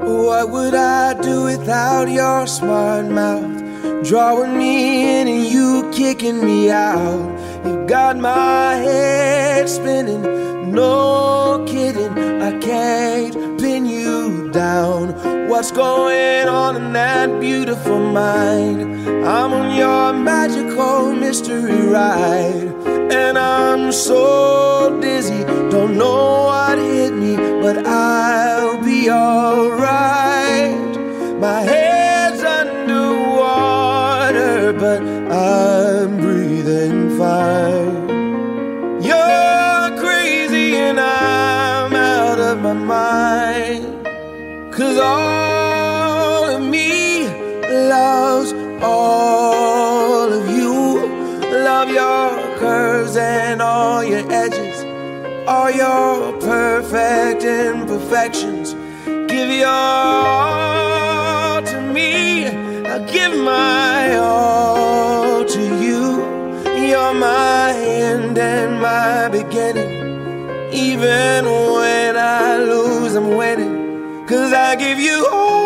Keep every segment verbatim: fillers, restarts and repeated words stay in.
What would I do without your smart mouth? Drawing me in and you kicking me out. You got my head spinning, no kidding. I can't pin you down. What's going on in that beautiful mind? I'm on your magical mystery ride, and I'm so dizzy, don't know what hit me, but I'll be alright. My head's underwater, but I'm breathing fine. You're crazy and I'm out of my mind, 'cause all of me loves all of you. Love your curves and all your edges, all your perfect imperfections. Give your all to me, I'll give my all to you. You're my end and my beginning. Even when I lose, I'm winning, 'cause I give you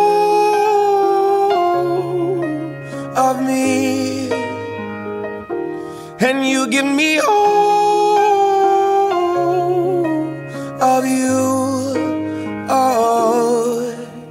all of me, and you give me all of you. Oh,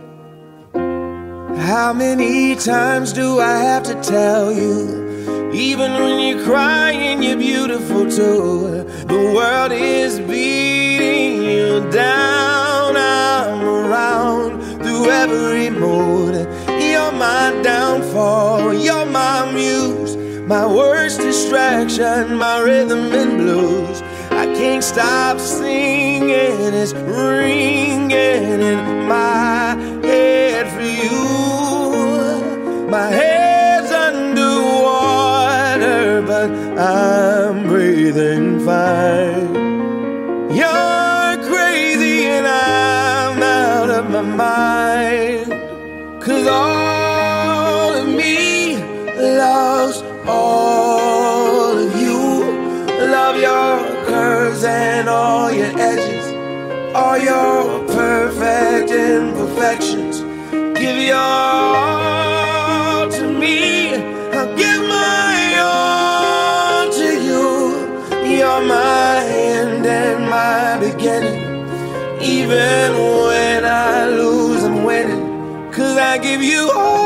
how many times do I have to tell you? Even when you're crying, you're beautiful too. The world is beating you down. I'm around through every mood. You're my downfall, you're my muse, my worst distraction, my rhythm and blues. I can't stop singing, it's ringing in my head for you. My head's underwater, but I'm breathing fine. You're crazy and I'm out of my mind, 'cause all of me loves all of you. Love your curves and all your edges, all your perfect imperfections. Give your all to me, I'll give my all to you. You're my end and my beginning. Even when I lose, I'm winning, 'cause I give you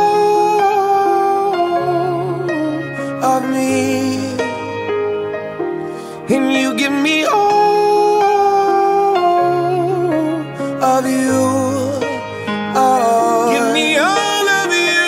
all of me, and you give me all of you. Oh, give me all of you.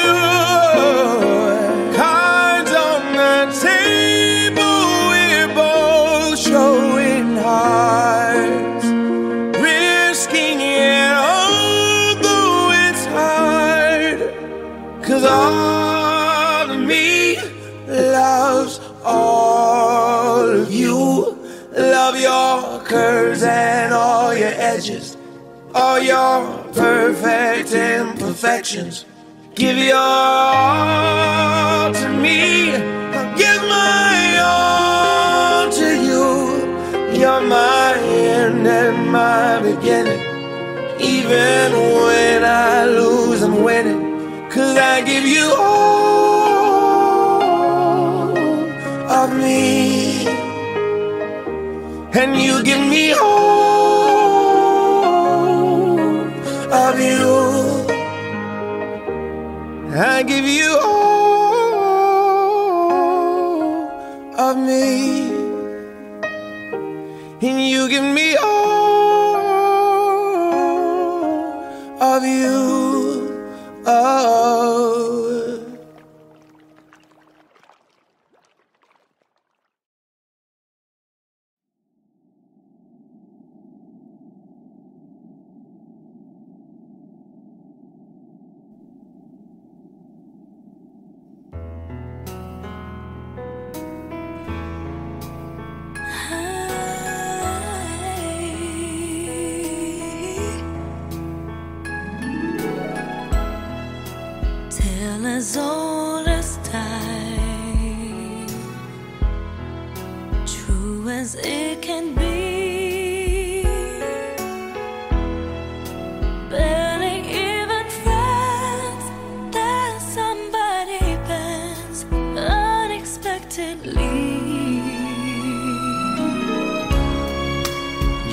Cards on the table, we're both showing hearts, risking it although it's hard, 'cause all of me loves all of you. Love your curves and all your edges, all your perfect imperfections. Give your all to me, I'll give my all to you. You're my end and my beginning. Even when I lose, I'm winning, 'cause I give you all of me, and you give me all of you. I give you all of me, and you give me all of you. Oh.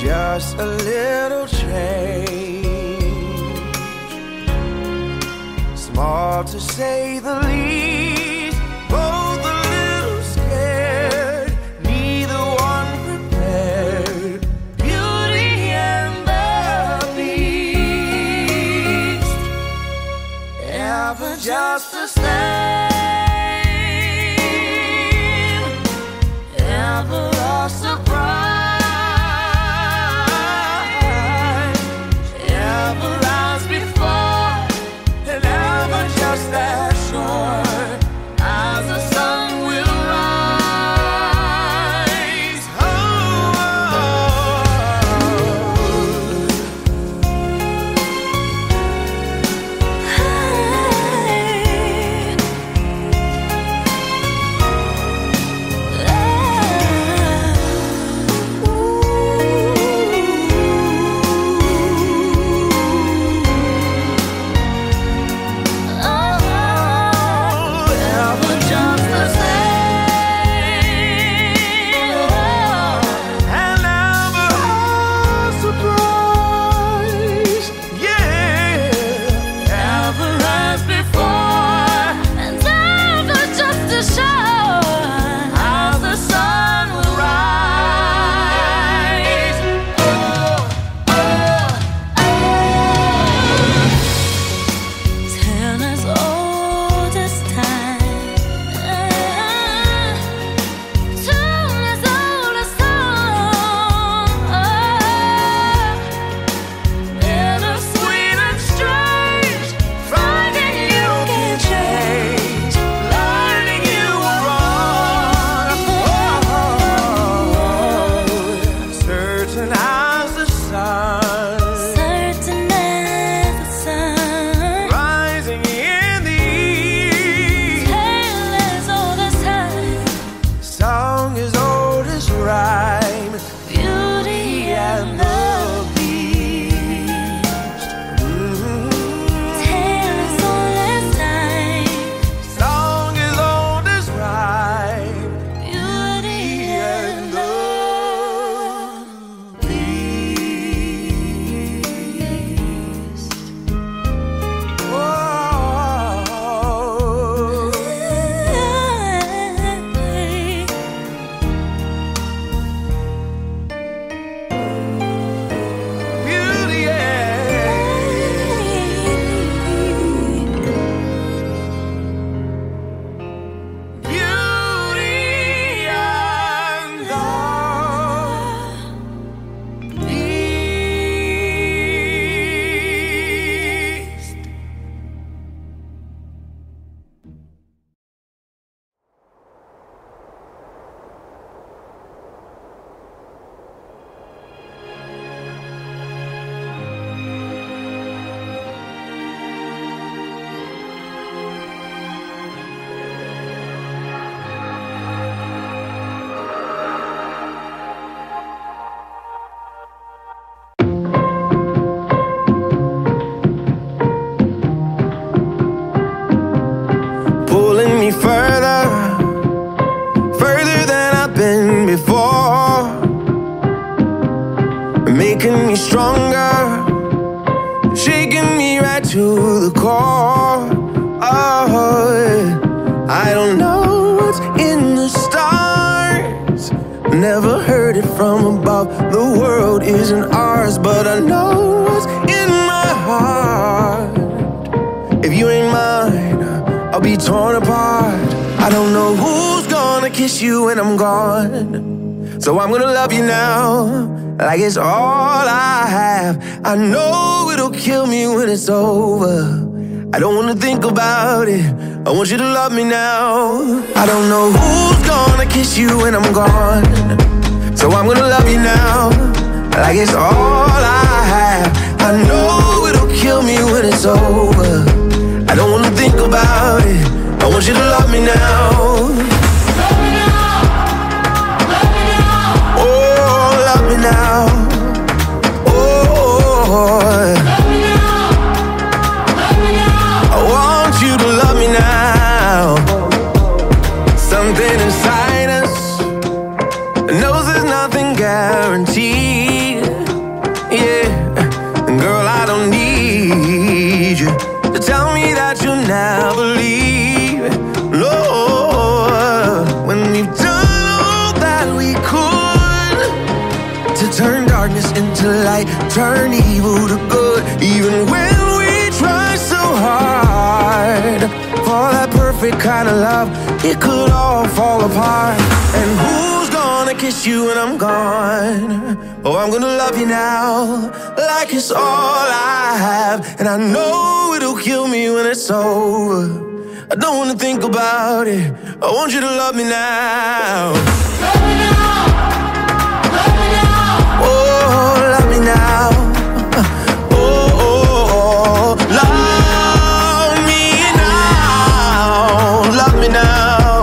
just a little change, small to say the least, both a little scared, neither one prepared. Beauty and the Beast, ever just the same, ever a surprise. That sure as the sun will rise. Oh, making me stronger, shaking me right to the core. Oh, I don't know what's in the stars, never heard it from above. The world isn't ours, but I know what's in my heart. If you ain't mine, I'll be torn apart. I don't know who's gonna kiss you when I'm gone, so I'm gonna love you now, like it's all I have. I know it'll kill me when it's over. I don't wanna think about it, I want you to love me now. I don't know who's gonna kiss you when I'm gone, so I'm gonna love you now, like it's all I have. I know it'll kill me when it's over. I don't wanna think about it, I want you to love me now. Love me now, love me now. Oh, love me now. Oh, love me now, love me now. I want you to love me now. Something inside us knows there's nothing guaranteed. it could all fall apart. And who's gonna kiss you when I'm gone? Oh, I'm gonna love you now like it's all I have. And I know it'll kill me when it's over. I don't wanna think about it. I want you to love me now. Love me now. Love me now. Oh, love me now. Oh, oh, oh. Love me now. Love me now.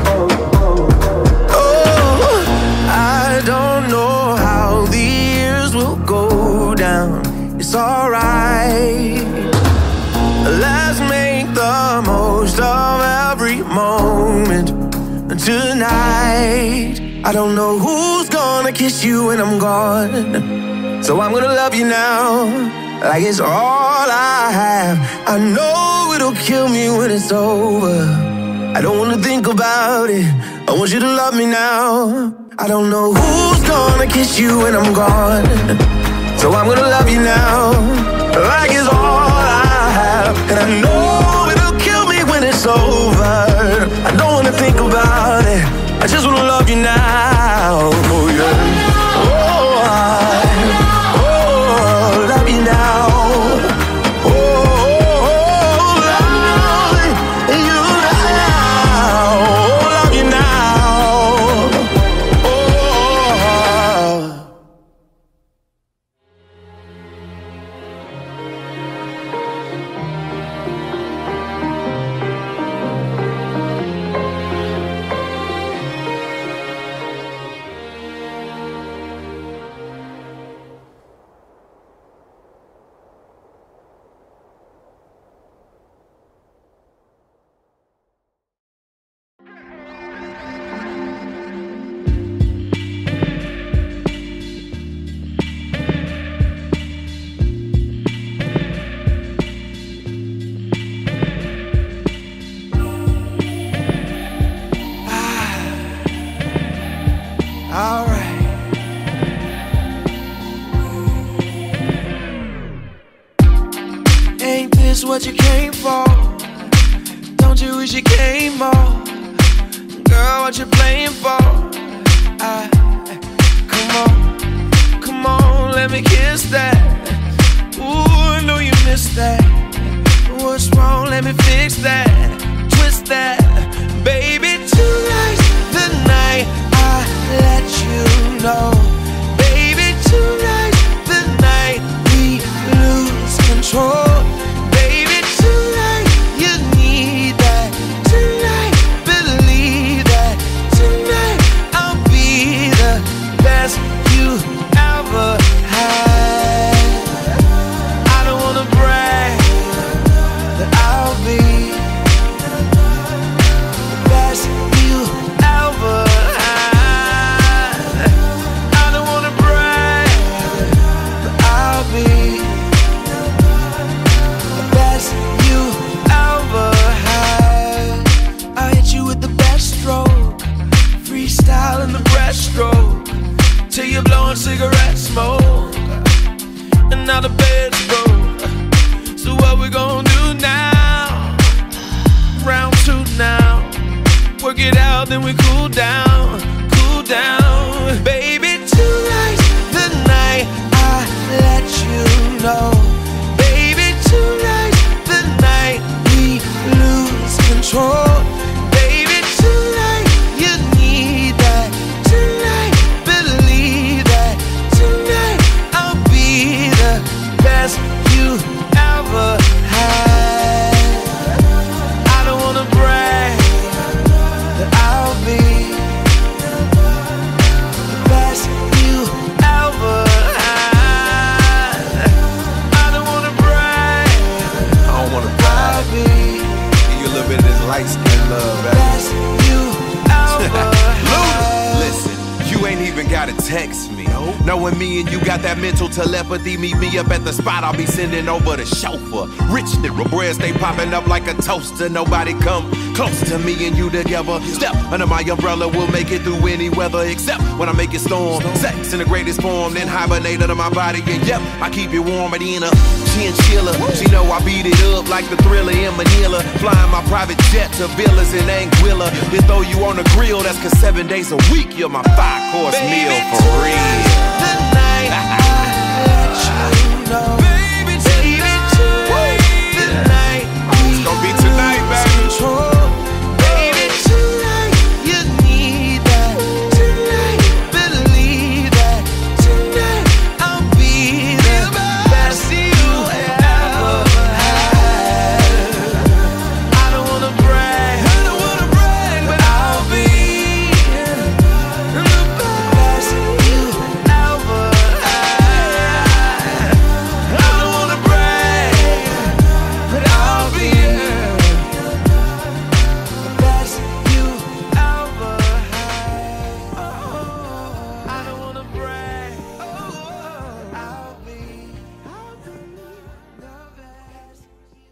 Oh, I don't know how the years will go down. It's alright. Let's make the most of every moment tonight. I don't know who's gonna kiss you when I'm gone, so I'm gonna love you now like it's all I have. I know it'll kill me when it's over. I don't wanna think about it. I want you to love me now. I don't know who's gonna kiss you when I'm gone, so I'm gonna love you now like it's all I have. And I know it'll kill me when it's over. I don't wanna think about it. I just wanna love you now. Oh yeah. Oh, I, oh, love you now. Oh, oh, oh, love you now. Oh, love you now. Oh. Alright. Ain't this what you came for? Don't you wish you came more? Girl, what you playing for? I, come on, come on, let me kiss that. Ooh, I know you missed that. What's wrong? Let me fix that. Twist that. Baby, tonight's the night I let you know. Baby, tonight's the night we lose control. Baby, tonight you need that. Tonight, believe that. Tonight I'll be the best you ever had. I don't wanna brag, but I'll be the best you ever had. I don't wanna brag, but I'll be the best you ever had. I hit you with the best stroke, freestyle in the breaststroke, till you're blowing cigarette smoke, and now the bed's broke. So what we gonna do now? Round two now. Work it out, then we cool down, cool down. Baby, tonight's the night I let you know. Baby, tonight's the night we lose control. Baby, tonight you need that. Tonight, believe that. Tonight I'll be the best you ever had. I don't wanna brag, but I'll be the best you ever had. I don't wanna brag, I don't wanna brag. I'll be Give you a little bit of this light skin love, the baby. best you ever had. Listen, you ain't even even gotta text me. Knowing me and you got that mental telepathy, meet me up at the spot, I'll be sending over the chauffeur. Rich nigga, bread stay popping up like a toaster. Nobody come close to me and you together. Step under my umbrella, we'll make it through any weather, except when I make it storm. Sex in the greatest form, then hibernate under my body. And yep, I keep it warm at in a chinchilla. She know I beat it up like the Thriller in Manila. Flying my private jet to villas in Anguilla. Then throw you on the grill, that's cause seven days a week you're my five course meal for real. Tonight, I let you know. Baby, tonight, tonight, it's gonna be tonight, baby. Baby, tonight, you need that. Tonight, believe that. Tonight, I'll be the best you ever had. I don't wanna brag, I don't wanna brag, but I'll be the best you ever had. I don't wanna brag, but I'll be the best you ever had. I don't wanna brag, I'll be the best you.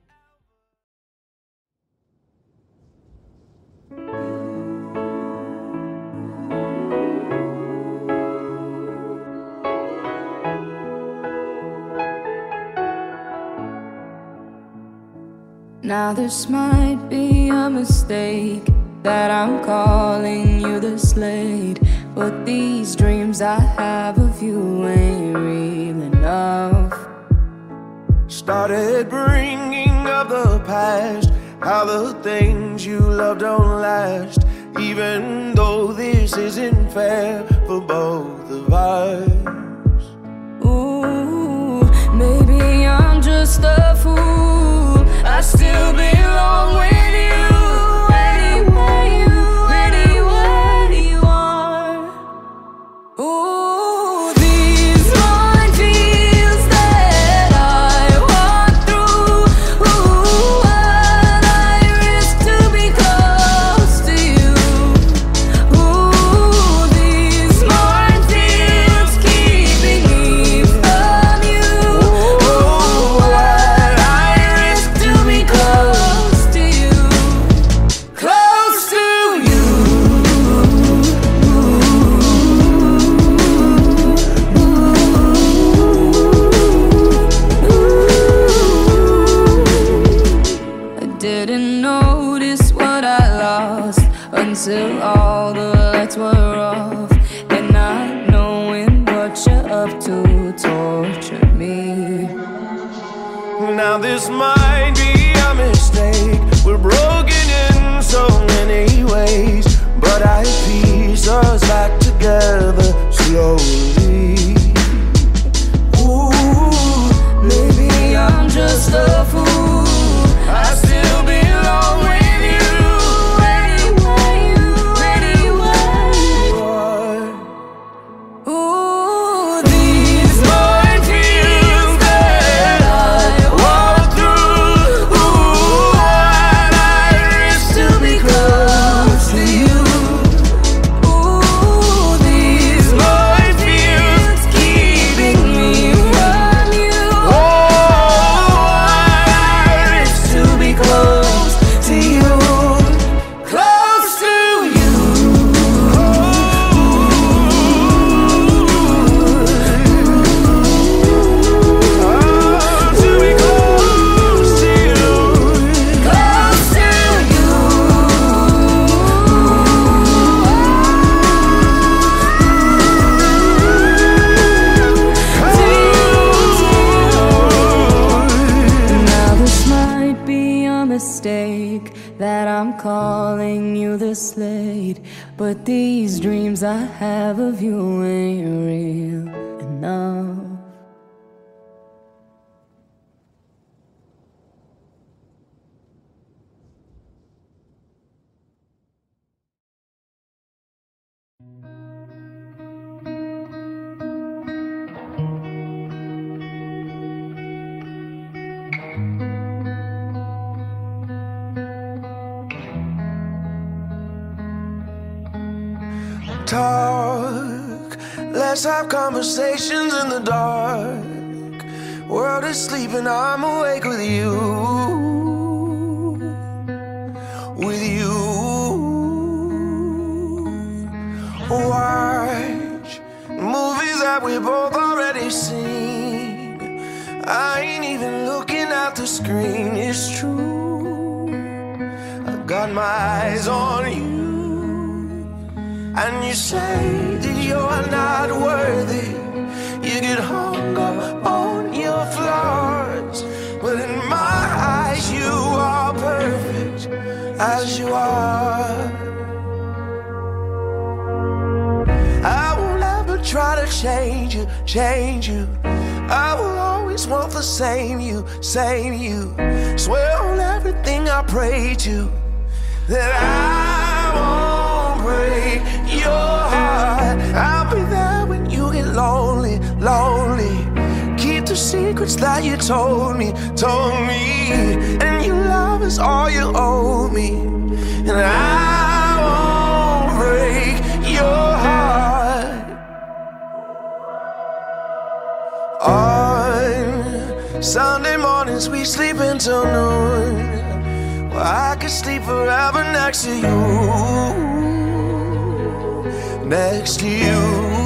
Now this might be a mistake that I'm calling you the Slade, but these dreams I have of you ain't real enough. Started bringing up the past, how the things you love don't last, even though this isn't fair for both of us. Ooh, maybe I'm just a fool. I still belong with you anyway, you, anywhere you are. Ooh, these minefields that I walk through. Ooh, what I risk to be close to you. Ooh, these minefields keeping me from you. Ooh, what I risk to be close to you, close to you. I didn't notice what I lost until all the lights were off, and not knowing what you're up to tortured me. Now this might be a mistake, we're broken in so many ways, but I piece us back together slowly. Ooh, Maybe I'm just a fool. I still belong with you anyway, you, anywhere you are. Ooh, these minefields that I walk through. Ooh, what I risk to be close to you. Ooh, these minefields keeping me from you. oh, I risk to be close to you, Close to you. oh, to be close to you. Close to you. Now this might be a mistake that I'm calling you the Slade, but these dreams I have of you ain't real enough. Talk Let's have conversations in the dark. World is sleeping, I'm awake with you. With you. Watch movies that we both already seen. I ain't even looking at the screen, it's true. I got my eyes on you. And you say that you're not worthy. You get hung up on your flaws, but in my eyes you are perfect as you are. I won't ever try to change you, change you. I will always want the same you, same you. Swear on everything I pray to that I won't break your heart. I'll be there when you get lonely, lonely. Keep the secrets that you told me, told me. And your love is all you owe me. And I won't break your heart. On Sunday mornings we sleep until noon. Well, I could sleep forever next to you, next to you.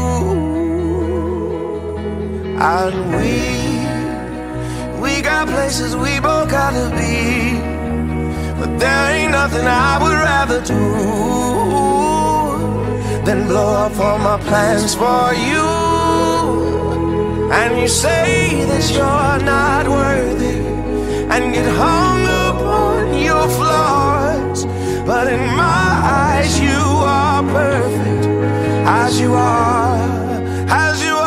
And we, we got places we both gotta be, but there ain't nothing I would rather do than blow up all my plans for you. And you say that you're not worthy and get hung up on your flaws, but in my eyes you are perfect as you are, as you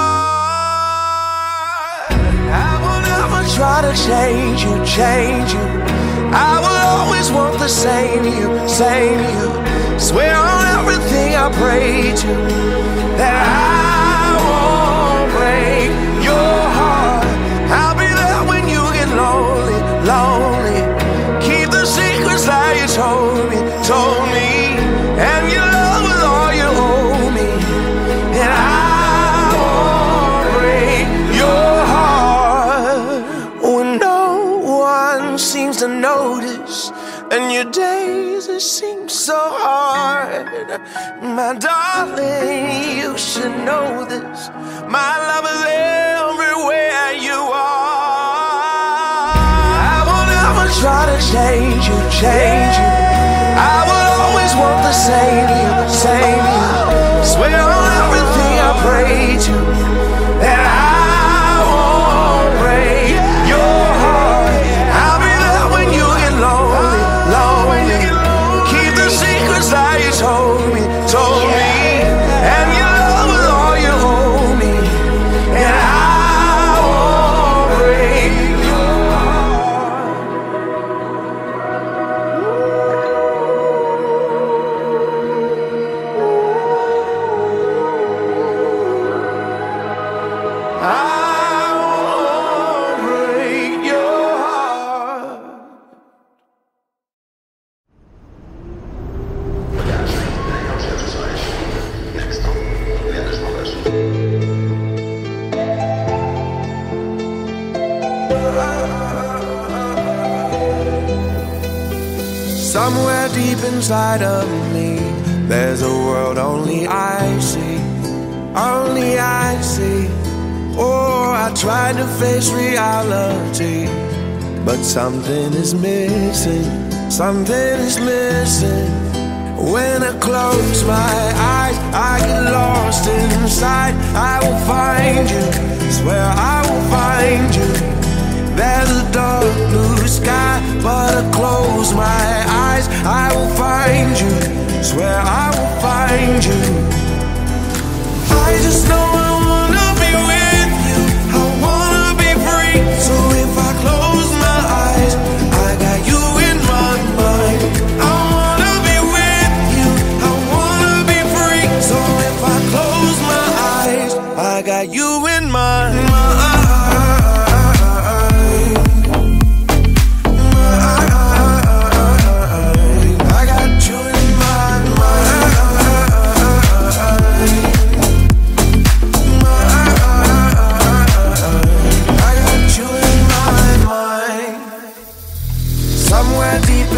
are. I will never try to change you, change you. I will always want the same you, same you. Swear on everything I pray to that I won't break your heart. I'll be there when you get lonely, lonely. Keep the secrets that you told me, told me. And your love is all you owe me. And I won't break your heart. When no one seems to notice, and your days it seems so hard, my darling, you should know this. My love is everywhere you are. I will never try to change you, change you. I will always want the same you, same you. Swear on everything I pray to that I won't break your heart. I'll be there when you get lonely, lonely. Keep the secrets that you told me, told me. And your love is all you owe me. And I won't break your heart. I won't break your heart. Somewhere deep inside of me, there's a world only I see, only I see. Oh, I tried to face reality, but something is missing, something is missing. When I close my eyes, I get lost inside. I will find you, swear I will find you. There's a dark blue sky, but I close my eyes, I will find you, swear I will find you. I just know I wanna be with you, I wanna be free. So if I close my eyes, I got you in my mind. I wanna be with you, I wanna be free. So if I close my eyes, I got you in my mind.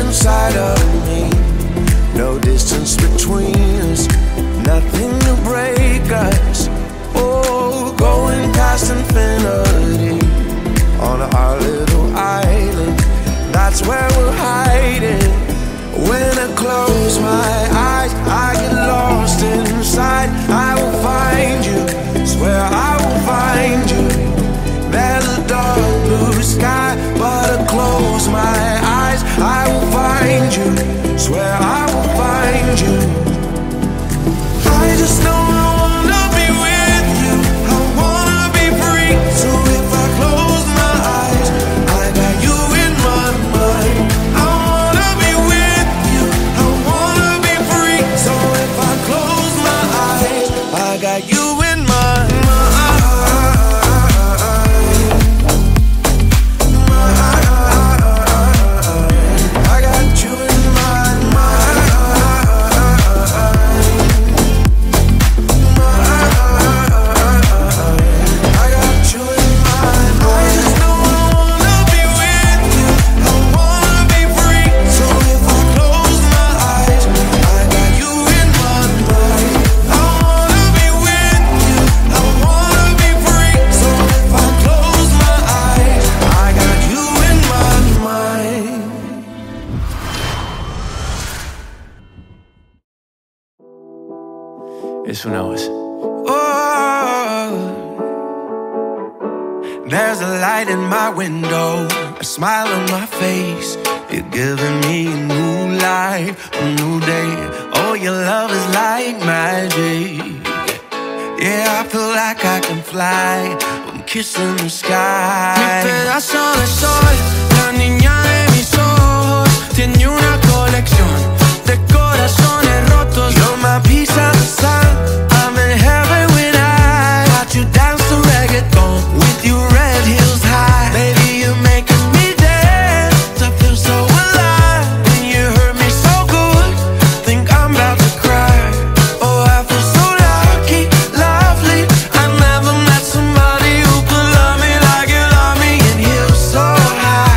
inside of me. No distance between us, nothing to break us. Oh, going past infinity on our little island. That's where we're hiding. When I close my eyes, I get lost inside. I will find you, swear I will find you. There's a dark blue sky, but I close my eyes, I will find you, swear I will find you. I just know I wanna be with you, I wanna be free. So if I close my eyes, I got you in my mind. I wanna be with you, I wanna be free. So if I close my eyes, I got you in my mind. Es una voz. Oh, there's a light in my window, a smile on my face. You're giving me a new life, a new day. Oh, your love is like magic. Yeah, I feel like I can fly. I'm kissing the sky. Mi pedazo de sol, la niña de mis ojos, tiene una colección de corazones rotos. You're my piece of the sun. I'm in heaven when I watch you dance to reggaeton with your red heels high. Baby, you're making me dance. I feel so alive when you hurt me so good. Think I'm about to cry. Oh, I feel so lucky, lovely. I never met somebody who could love me like you love me and heels so high.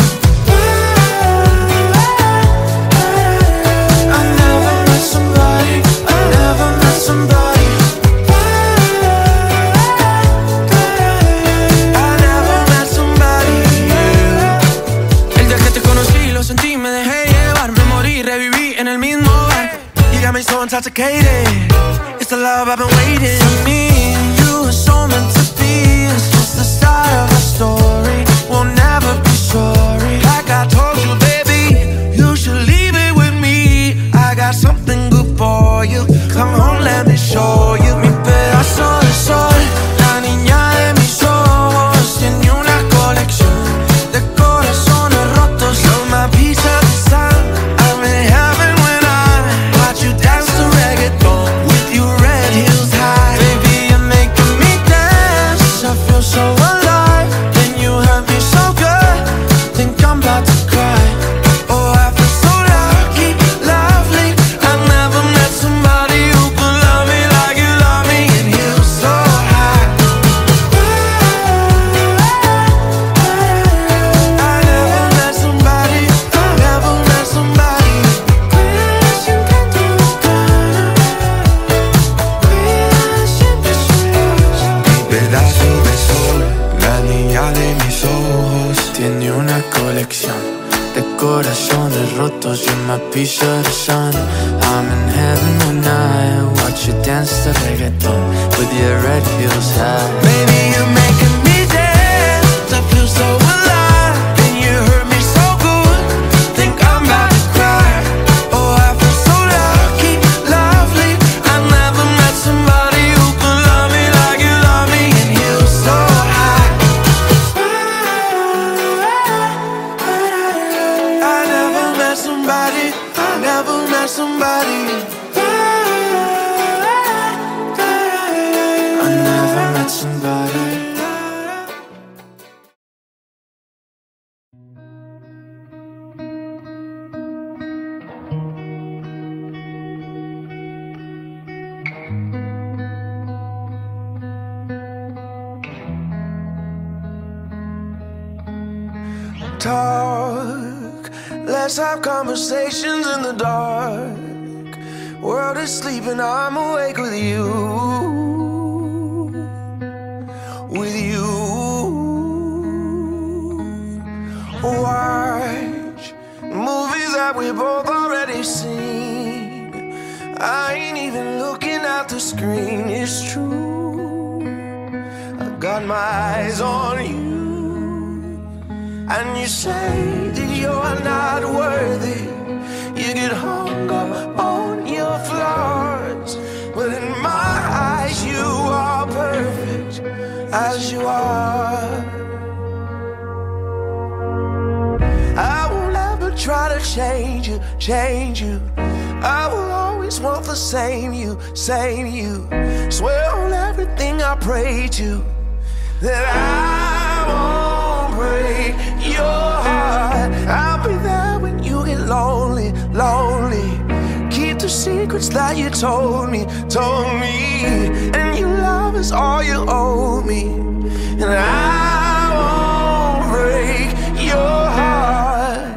I never met somebody, I never met somebody. I never met somebody, yeah. El día que te conocí lo sentí, me dejé llevar, me morí, reviví en el mismo bar. You got me so intoxicated, it's the love I've been waiting. For me and you are so meant to be. It's just the start of a story, we'll never be sorry. Like I told you, baby, you should leave it with me. I got something good for you, come home, let me show you. Mi pedazo de sol, la niña de mis ojos, tiene una colección de corazones rotos. You're my piece of the sun. I'm in heaven when I watch you dance to reggaeton with your red heels high. Baby, you're making me dance. I feel so alive. Then you hurt me so good. Think I'm about to cry. Oh, I feel so lucky, lovely. I never met somebody who could love me like you love me and heels so high. I never met somebody, I never met somebody. Pedazo de sol, la niña de mis ojos, Tiene una colección de corazones rotos. You're my piece of the sun. I'm in heaven when I watch you dance to reggaeton with your red heels high. baby, you're making me dance. I feel so alive, and you hurt me so good. Think I'm about to cry. Oh, I feel so lucky, lovely. I never met somebody who could love me like you love me and heels so high. I never met somebody, I never met somebody. I never met somebody. Talk Let's have conversations in the dark. World is sleeping, I'm awake with you. With you. Watch movies that we both already seen. I ain't even looking at the screen, it's true. I got my eyes on you. And you say that you're not worthy. You get hung up on your flaws, but in my eyes you are perfect as you are. I won't ever try to change you, change you. I will always want the same you, same you. Swear on everything I pray to that I won't break your heart. I'll be there when you get lonely, lonely. Keep the secrets that you told me, told me. And your love is all you owe me. And I won't break your heart.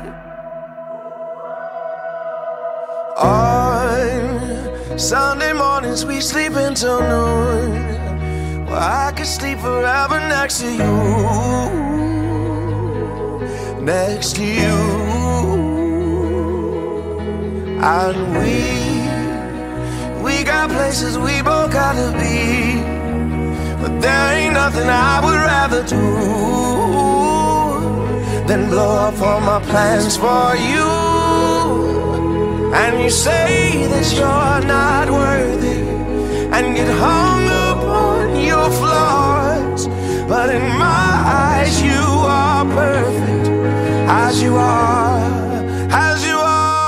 On Sunday mornings we sleep until noon. Well, I could sleep forever next to you, next to you. And we, we got places we both gotta be, but there ain't nothing I would rather do than blow up all my plans for you. And you say that you're not worthy and get hung up on your flaws, but in my eyes you are perfect as you are, as you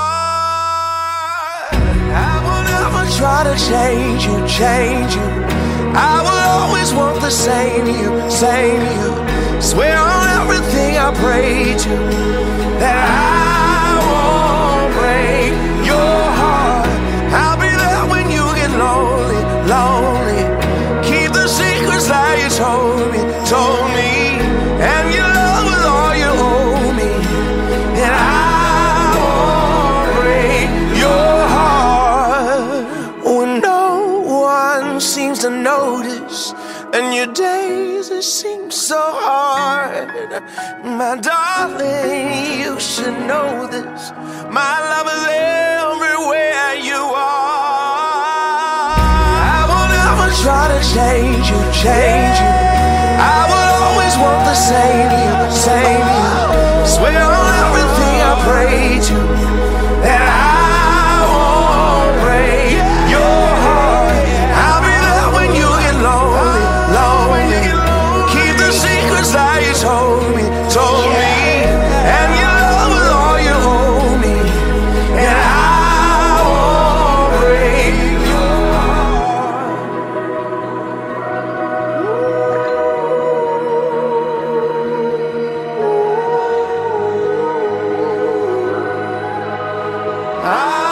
are. I will never try to change you, change you. I will always want the same you, same you. Swear on everything I pray to that I won't break your heart. I'll be there when you get lonely, lonely. Keep the secrets that you told me, told me. And your love is all you owe me. And I won't break your heart. When no one seems to notice, and your days it seems so hard, my darling, you should know this. My love is everywhere you are. I will never try to change you, change you. I will always want the same you, same you. Swear on everything I pray to that I won't break your heart. I'll be there when you get lonely, lonely. Keep the secrets that you told me, told me. And your love is all you owe me. And I won't break your heart. I